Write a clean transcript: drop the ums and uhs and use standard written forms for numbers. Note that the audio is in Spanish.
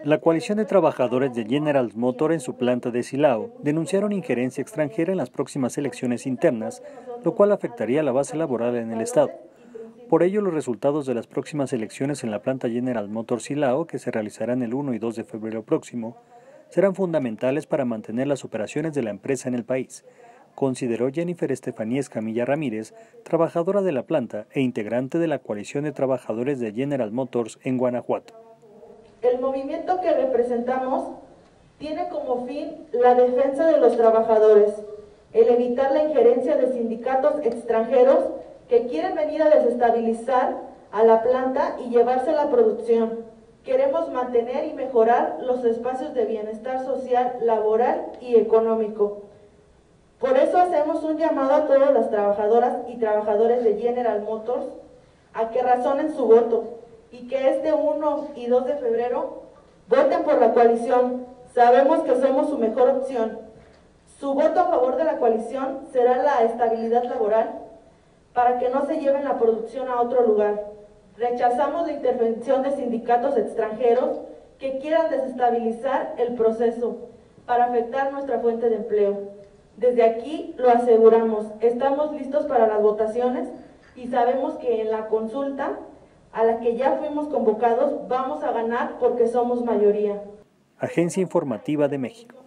La coalición de trabajadores de General Motors en su planta de Silao denunciaron injerencia extranjera en las próximas elecciones internas, lo cual afectaría la base laboral en el Estado. Por ello, los resultados de las próximas elecciones en la planta General Motors Silao, que se realizarán el 1 y 2 de febrero próximo, serán fundamentales para mantener las operaciones de la empresa en el país, consideró Jennifer Estefanía Escamilla Ramírez, trabajadora de la planta e integrante de la coalición de trabajadores de General Motors en Guanajuato. El movimiento que representamos tiene como fin la defensa de los trabajadores, el evitar la injerencia de sindicatos extranjeros que quieren venir a desestabilizar a la planta y llevarse la producción. Queremos mantener y mejorar los espacios de bienestar social, laboral y económico. Por eso hacemos un llamado a todas las trabajadoras y trabajadores de General Motors a que razonen su voto y que este 1 y 2 de febrero voten por la coalición. Sabemos que somos su mejor opción. Su voto a favor de la coalición será la estabilidad laboral para que no se lleven la producción a otro lugar. Rechazamos la intervención de sindicatos extranjeros que quieran desestabilizar el proceso para afectar nuestra fuente de empleo. Desde aquí lo aseguramos, estamos listos para las votaciones y sabemos que en la consulta a la que ya fuimos convocados vamos a ganar porque somos mayoría. Agencia Informativa de México.